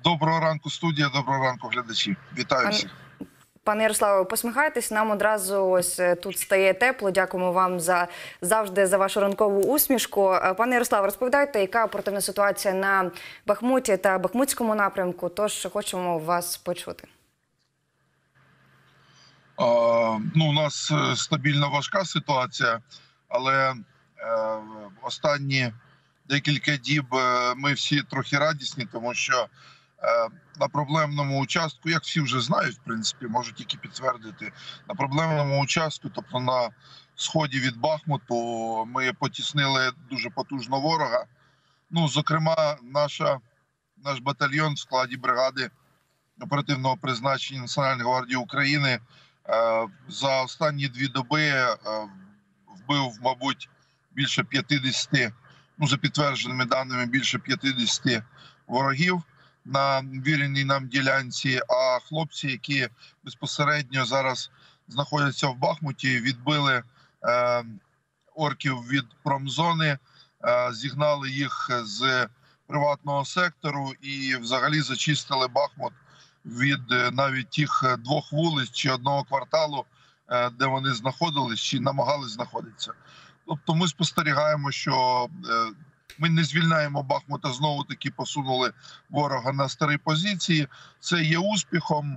Доброго ранку, студія, доброго ранку, глядачі. Вітаю Пан- всіх. Пане Ярославе, посміхайтесь, нам одразу ось тут стає тепло. Дякуємо вам завжди за вашу ранкову усмішку. Пане Ярославе, розповідайте, яка оперативна ситуація на Бахмуті та Бахмутському напрямку, тож хочемо вас почути. У нас стабільно важка ситуація, але останні декілька діб ми всі трохи радісні, тому що на проблемному участку, як всі вже знають, в принципі, можуть тільки підтвердити, на проблемному участку, тобто на сході від Бахмуту, ми потіснили дуже потужно ворога. Зокрема, наш батальйон в складі бригади оперативного призначення Національної гвардії України за останні 2 доби вбив, мабуть, більше 50, за підтвердженими даними, більше 50 ворогів на віреній нам ділянці, а хлопці, які безпосередньо зараз знаходяться в Бахмуті, відбили орків від промзони, зігнали їх з приватного сектору і взагалі зачистили Бахмут від навіть тих 2 вулиць чи 1 кварталу, де вони знаходились чи намагались знаходитися. Тобто ми спостерігаємо, що ми не звільняємо Бахмута, знову-таки посунули ворога на старі позиції. Це є успіхом.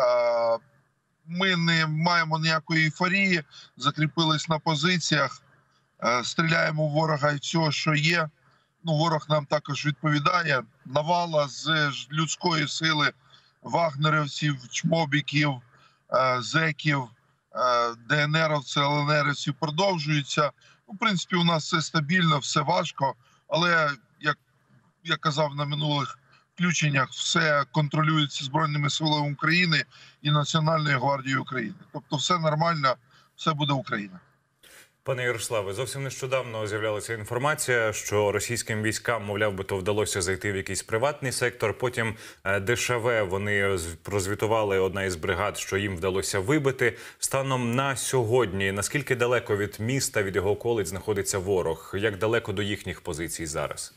Ми не маємо ніякої ейфорії, закріпились на позиціях, стріляємо в ворога і всього, що є. Ворог нам також відповідає. Навала з людської сили вагнерівців, чмобіків, зеків, ДНРівців, ЛНРівців продовжується. В принципі, у нас все стабільно, все важко, але, як я казав на минулих включеннях, все контролюється Збройними силами України і Національною гвардією України. Тобто все нормально, все буде Україна. Пане Ярославе, зовсім нещодавно з'являлася інформація, що російським військам, мовляв би, то вдалося зайти в якийсь приватний сектор. Потім ДШВ, вони прозвітували, одна із бригад, що їм вдалося вибити. Станом на сьогодні, наскільки далеко від міста, від його околиць знаходиться ворог? Як далеко до їхніх позицій зараз?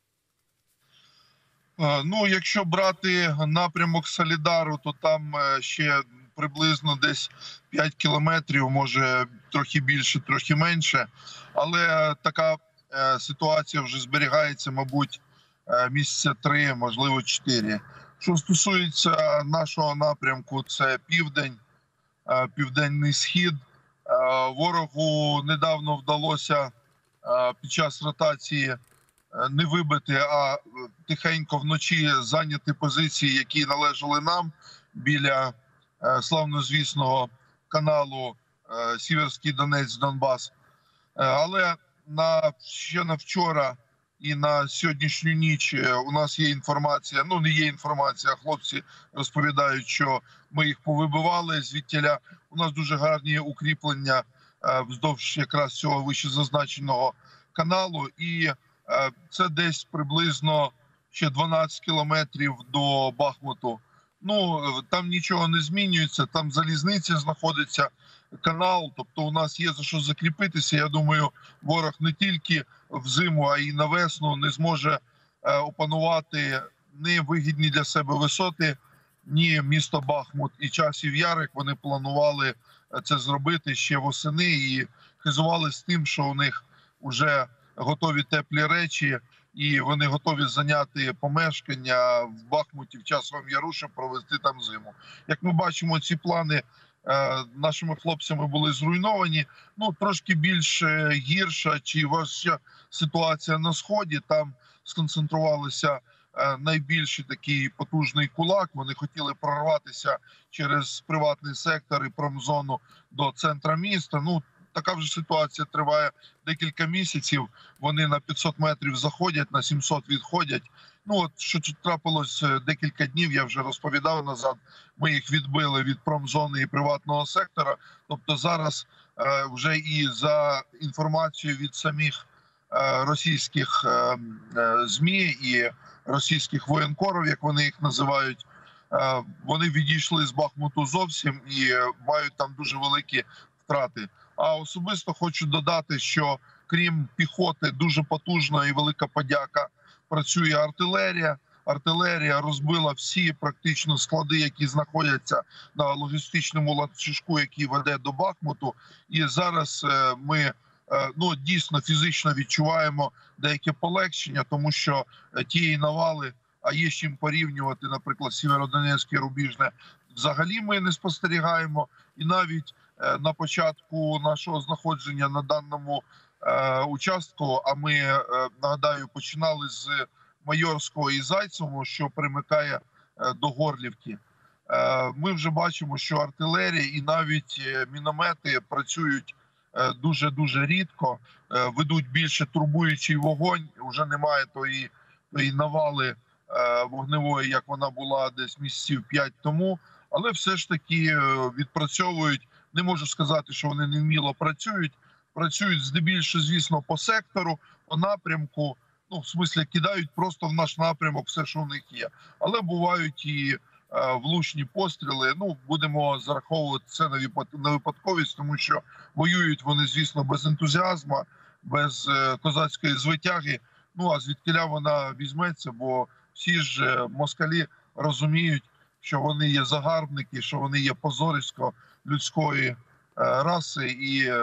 Якщо брати напрямок Солідару, то там ще приблизно десь 5 кілометрів, може трохи більше, трохи менше. Але така ситуація вже зберігається, мабуть, місяця 3, можливо 4. Що стосується нашого напрямку, це південь, південний схід. Ворогу недавно вдалося під час ротації не вибити, а тихенько вночі зайняти позиції, які належали нам біля славнозвісного каналу Сіверський Донець-Донбас. Але ще на вчора і на сьогоднішню ніч у нас є інформація, не є інформація, хлопці розповідають, що ми їх повибивали звідтіля. У нас дуже гарні укріплення вздовж якраз цього вищезазначеного каналу, і це десь приблизно ще 12 кілометрів до Бахмуту. Там нічого не змінюється, там залізниця знаходиться, канал, тобто у нас є за що закріпитися. Я думаю, ворог не тільки взиму, а й на весну не зможе опанувати ні вигідні для себе висоти, ні місто Бахмут і Часів Яр, як вони планували це зробити ще восени і хизувалися тим, що у них вже готові теплі речі, і вони готові зайняти помешкання в Бахмуті, в Часовому Яру, щоб провести там зиму. Як ми бачимо, ці плани нашими хлопцями були зруйновані. Трошки більш гірша чи важча ситуація на Сході. Там сконцентрувалися найбільший такий потужний кулак. Вони хотіли прорватися через приватний сектор і промзону до центра міста. Така вже ситуація триває декілька місяців. Вони на 500 метрів заходять, на 700 відходять. Що трапилось декілька днів, я вже розповідав назад. Ми їх відбили від промзони і приватного сектора. Тобто зараз вже і за інформацією від самих російських ЗМІ і російських воєнкорів, як вони їх називають, вони відійшли з Бахмуту зовсім і мають там дуже великі втрати. А особисто хочу додати, що крім піхоти, дуже потужна і велика подяка, працює артилерія. артилерія розбила всі практично склади, які знаходяться на логістичному ланцюжку, який веде до Бахмуту. І зараз ми дійсно фізично відчуваємо деяке полегшення, тому що тієї навали, а є з чим порівнювати, наприклад, Сєвєродонецьке, Рубіжне, взагалі ми не спостерігаємо. І навіть на початку нашого знаходження на даному участку, а ми, нагадаю, починали з Майорського і Зайцевого, що примикає до Горлівки, ми вже бачимо, що артилерія і навіть міномети працюють дуже-дуже рідко, ведуть більше турбуючий вогонь, вже немає тої навали вогневої, як вона була десь місяців 5 тому, але все ж таки відпрацьовують. Не можу сказати, що вони невміло працюють здебільшого, звісно, по сектору, по напрямку, в смислі кидають просто в наш напрямок все, що в них є. Але бувають і влучні постріли. Будемо зараховувати це на випадковість, тому що воюють вони, звісно, без ентузіазму, без козацької звитяги. А звідкіля вона візьметься, бо всі ж москалі розуміють, що вони є загарбники, що вони є позорисько людської раси і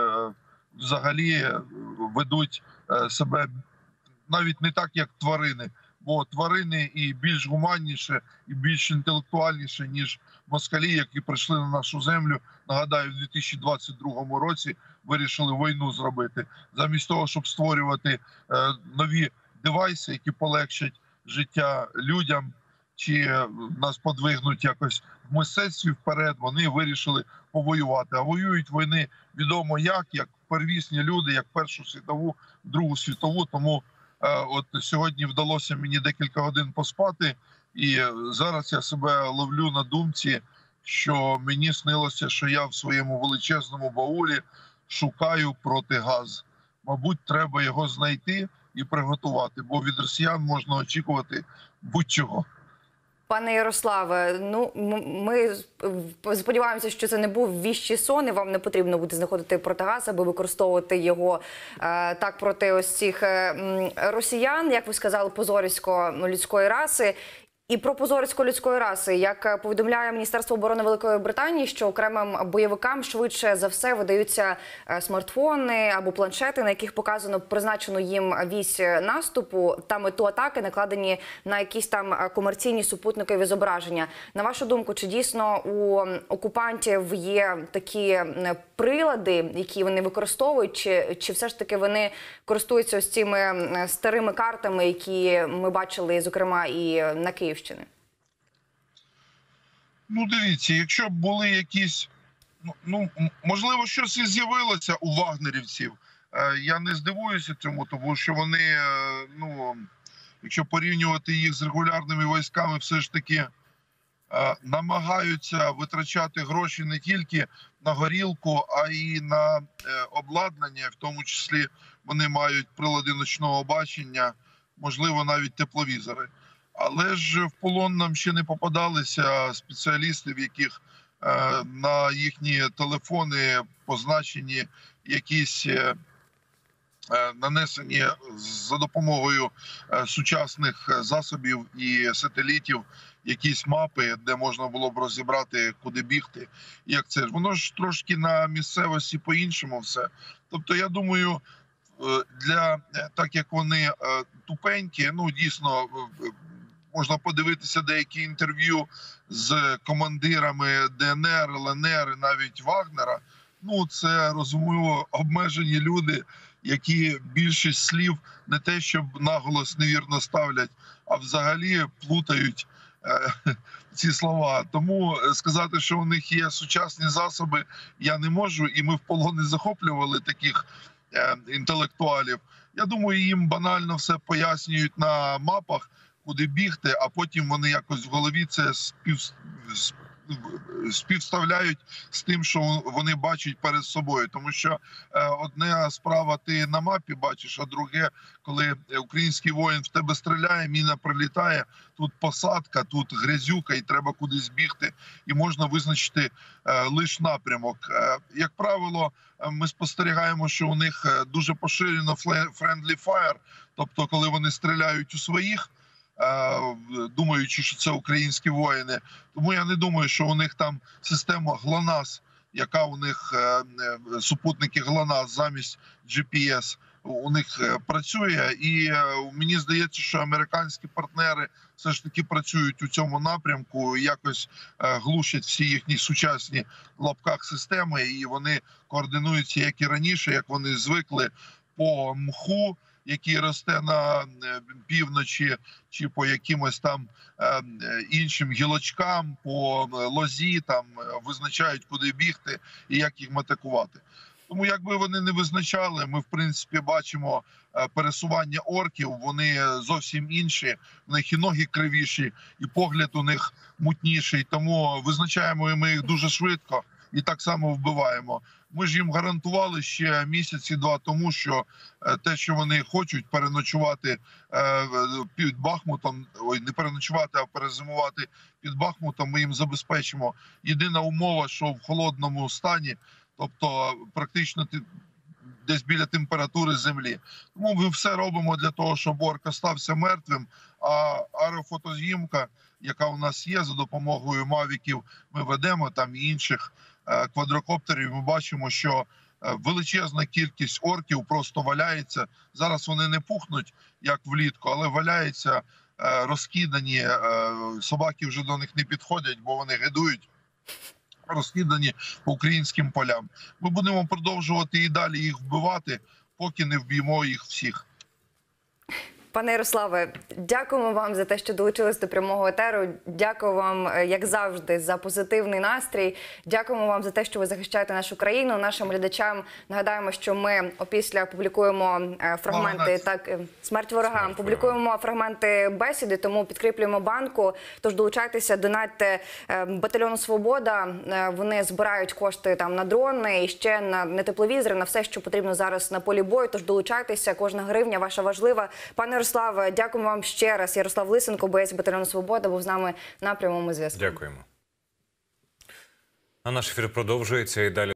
взагалі ведуть себе навіть не так, як тварини. Бо тварини і більш гуманніше, і більш інтелектуальніше, ніж москалі, які прийшли на нашу землю. Нагадаю, в 2022 році вирішили війну зробити. Замість того, щоб створювати нові девайси, які полегшать життя людям, чи нас подвигнуть якось в мистецтві вперед, вони вирішили повоювати. А воюють війни відомо як первісні люди, як Першу світову, Другу світову. Тому от сьогодні вдалося мені декілька годин поспати, і зараз я себе ловлю на думці, що мені снилося, що я в своєму величезному баулі шукаю протигаз. Мабуть, треба його знайти і приготувати, бо від росіян можна очікувати будь-чого. Пане Ярославе, ми сподіваємося, що це не був віщий сон, і вам не потрібно буде знаходити протигаз, аби використовувати його так проти ось цих росіян, як ви сказали, позорисько людської раси. І про позорисько людської раси, як повідомляє Міністерство оборони Великої Британії, що окремим бойовикам швидше за все видаються смартфони або планшети, на яких показано призначену їм вісь наступу та мету атаки, накладені на якісь там комерційні супутникові зображення. На вашу думку, чи дійсно у окупантів є такі прилади, які вони використовують, чи все ж таки вони користуються ось цими старими картами, які ми бачили, зокрема, і на Київщині? Дивіться, якщо б були якісь, можливо, щось і з'явилося у вагнерівців. Я не здивуюся цьому, тому що вони, якщо порівнювати їх з регулярними військами, все ж таки намагаються витрачати гроші не тільки на горілку, а й на обладнання, в тому числі вони мають прилади ночного бачення, можливо, навіть тепловізори. Але ж в полон нам ще не попадалися спеціалісти, в яких на їхні телефони позначені якісь нанесені за допомогою сучасних засобів і сателітів якісь мапи, де можна було б розібрати, куди бігти. Як це ж? Воно ж трошки на місцевості по-іншому все. Тобто, я думаю, так як вони тупенькі, дійсно, можна подивитися деякі інтерв'ю з командирами ДНР, ЛНР і навіть Вагнера. Це розуміло обмежені люди, які більшість слів не те, щоб наголос невірно ставлять, а взагалі плутають ці слова. Тому сказати, що у них є сучасні засоби, я не можу. І ми в полони захоплювали таких інтелектуалів. Я думаю, їм банально все пояснюють на мапах, куди бігти, а потім вони якось в голові це співставляють з тим, що вони бачать перед собою. Тому що одна справа ти на мапі бачиш, а друге, коли український воїн в тебе стріляє, міна прилітає, тут посадка, тут грязюка і треба кудись бігти, і можна визначити лише напрямок. Як правило, ми спостерігаємо, що у них дуже поширено friendly fire, тобто коли вони стріляють у своїх, думаючи, що це українські воїни. Тому я не думаю, що у них там система ГЛОНАСС, яка у них супутники ГЛОНАСС замість GPS у них працює. І мені здається, що американські партнери все ж таки працюють у цьому напрямку, і якось глушать всі їхні сучасні в лапках системи, і вони координуються, як і раніше, як вони звикли по мху, який росте на півночі, чи по якимось там іншим гілочкам, по лозі, там визначають, куди бігти і як їх атакувати. Тому якби вони не визначали, ми в принципі бачимо пересування орків, вони зовсім інші, у них і ноги кривіші, і погляд у них мутніший, тому визначаємо ми їх дуже швидко і так само вбиваємо. Ми ж їм гарантували ще місяці-два тому, що те, що вони хочуть переночувати під Бахмутом, не переночувати, а перезимувати під Бахмутом, ми їм забезпечимо. Єдина умова, що в холодному стані, тобто практично десь біля температури землі. Тому ми все робимо для того, щоб орк остався мертвим, а аерофотозйомка, яка у нас є, за допомогою мавіків ми ведемо, там і інших квадрокоптерів, ми бачимо, що величезна кількість орків просто валяється. Зараз вони не пухнуть, як влітку, але валяються розкидані, собаки вже до них не підходять, бо вони гидують, розкидані по українським полям. Ми будемо продовжувати і далі їх вбивати, поки не вб'ємо їх всіх. Пане Ярославе, дякуємо вам за те, що долучились до прямого етеру. Дякую вам, як завжди, за позитивний настрій. Дякуємо вам за те, що ви захищаєте нашу країну. Нашим глядачам нагадаємо, що ми опісля публікуємо фрагменти «Смерть ворогам», публікуємо фрагменти бесіди, тому підкріплюємо банку. Тож долучайтеся, донатьте батальйону «Свобода». Вони збирають кошти там на дрони і ще на тепловізори, на все, що потрібно зараз на полі бою. Тож долучайтеся, кожна гривня ваша важлива. Пане Ярославе, дякуємо вам ще раз. Ярослав Лисенко, боєць батальйону «Свобода», був з нами на прямому зв'язку. Дякуємо. А наш ефір продовжується і далі.